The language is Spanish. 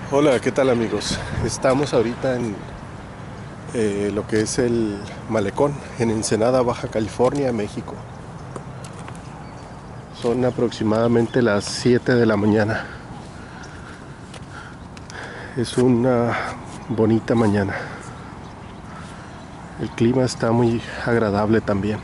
Hola, ¿qué tal amigos? Estamos ahorita en lo que es el Malecón, en Ensenada, Baja California, México. Son aproximadamente las 7 de la mañana. Es una bonita mañana. El clima está muy agradable también.